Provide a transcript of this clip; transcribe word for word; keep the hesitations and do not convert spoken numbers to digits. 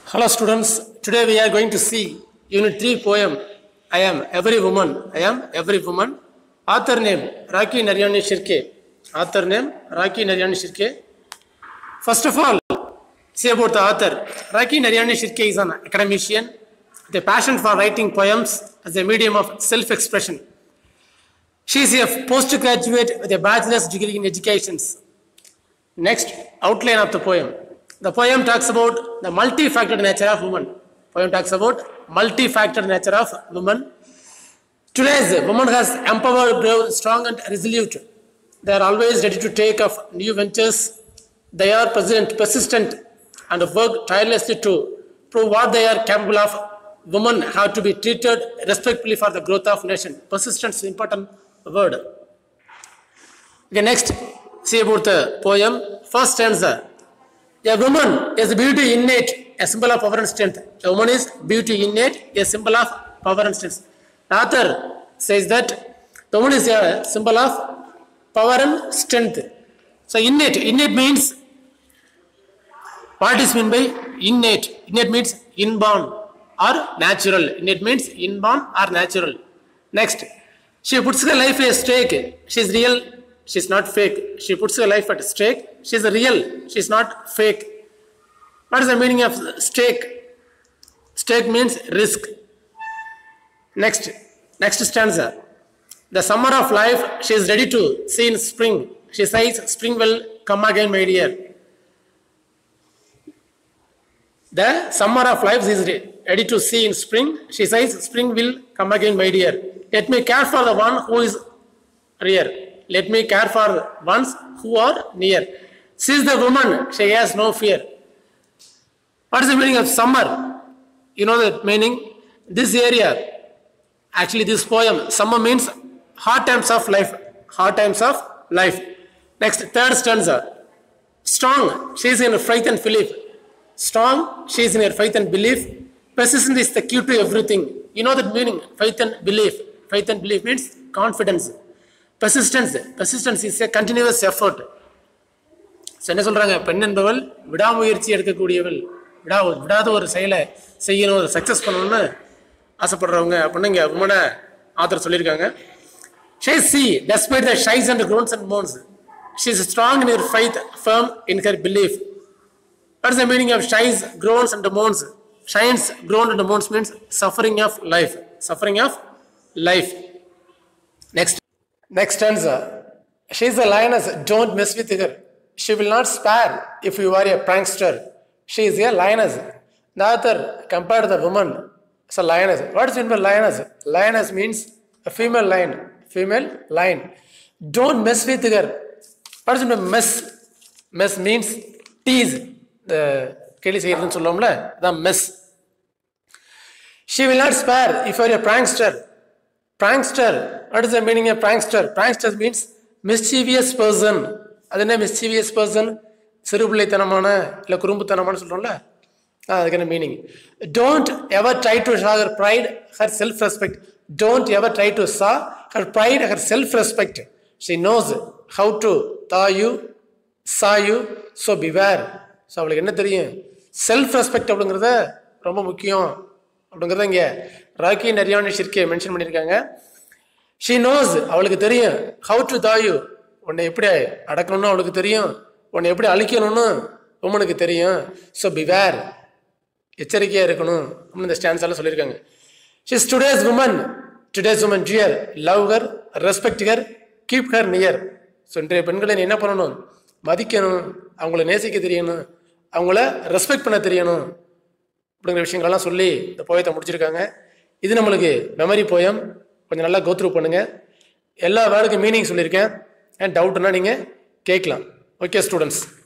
Hello students, today we are going to see Unit three poem I am every woman. I am every woman. Author name Rakhi Naryani Shirke. Author name Rakhi Naryani Shirke. First of all, say about the author. Rakhi Naryani Shirke is an academician with a passion for writing poems as a medium of self-expression. She is a postgraduate with a bachelor's degree in education. Next, outline of the poem. The poem talks about the multi-factored nature of woman. Poem talks about multi-factored nature of woman. Today's woman has empowered, brave, strong and resolute. They are always ready to take up new ventures. They are persistent, persistent and work tirelessly to prove what they are capable of. Women have to be treated respectfully for the growth of nation. Persistence is an important word. Okay, next, see about the poem. First stanza. A woman is beauty innate, a symbol of power and strength. A woman is beauty innate, a symbol of power and strength. The author says that the woman is a symbol of power and strength. So innate, innate means, what is meant by innate? Innate means inborn or natural. Innate means inborn or natural. Next, she puts her life at stake. She is real. She is not fake. She puts her life at stake. She is real. She is not fake. What is the meaning of stake? Stake means risk. Next, next stanza. The summer of life she is ready to see in spring. She says, spring will come again, my dear. The summer of life she is ready to see in spring. She says, spring will come again, my dear. Let me care for the one who is rear. Let me care for ones who are near. She is the woman, she has no fear. What is the meaning of summer? You know the meaning? This area, actually this poem, summer means hard times of life. Hard times of life. Next, third stanza. Strong, she is in her faith and belief. Strong, she is in her faith and belief. Persistence is the key to everything. You know that meaning? Faith and belief. Faith and belief means confidence. Persistence. Persistence is a continuous effort. So என்ன சொல்றாங்க, பெண் என்பவள் விடாமுயற்சி எடுக்கக்கூடியவள், விடா விடாத ஒரு செயலை செய்யணும், ஒரு சக்சஸ் பண்ணணும்னு ஆசைப்படுறவங்க அப்படின்னு இங்க உமன ஆத்தர் சொல்லியிருக்காங்க. She is see, despite the shies and groans and moans, she is strong in her faith, firm in her belief. What is the meaning of shies, groans and moans? Shines, groans and moans means suffering of life. Suffering of life. Next. Next stanza. She is a lioness, don't mess with her. She will not spare if you are a prankster. She is a lioness. The author compared the woman as a lioness. What is meant by lioness? Lioness means a female lion. Female lion. Don't mess with her. What is meant by mess? Mess means tease. The Kelly says the mess. She will not spare if you are a prankster. Prankster. What is the meaning of prankster? Prankster means mischievous person. That is mischievous person. சிறுபிள்ளைத்தனமான இல்லை குறும்புத்தனமான சொல்கிறோம்ல, அதுக்கான meaning. Don't ever try to show her pride, her self-respect. Don't ever try to show her pride, her self-respect. She knows how to thaw you, saw you, so beware. So அவளுக்கு என்ன தெரியும்? Self respect அப்படிங்கிறத ரொம்ப முக்கியம் அப்படிங்கிறத இங்கே Rakhi Nariani Shirke mention பண்ணியிருக்காங்க. She knows, அவளுக்கு தெரியும். ஹவு டு தா யூ, உன்னை எப்படி அடக்கணும்னு அவளுக்கு தெரியும். உன்னை எப்படி அழிக்கணும்னு உமனுக்கு தெரியும். ஸோ பிவேர், எச்சரிக்கையாக இருக்கணும் அப்படின்னு இந்த ஸ்டான்ஸால சொல்லியிருக்காங்க. She is today's woman, today's woman dear, love her, respect her, keep her near. So இன்றைய பெண்களை நீ என்ன பண்ணணும்? மதிக்கணும், அவங்கள நேசிக்க தெரியணும், அவங்கள ரெஸ்பெக்ட் பண்ண தெரியணும் அப்படிங்கிற விஷயங்கள்லாம் சொல்லி இந்த போயத்தை முடிச்சிருக்காங்க. இது நம்மளுக்கு மெமரி போயம். கொஞ்சம் நல்லா கோத்ரூ பண்ணுங்கள். எல்லா வேர்டுக்கும் மீனிங் சொல்லியிருக்கேன். அண்ட் டவுட்னா நீங்கள் கேட்கலாம். Okay students.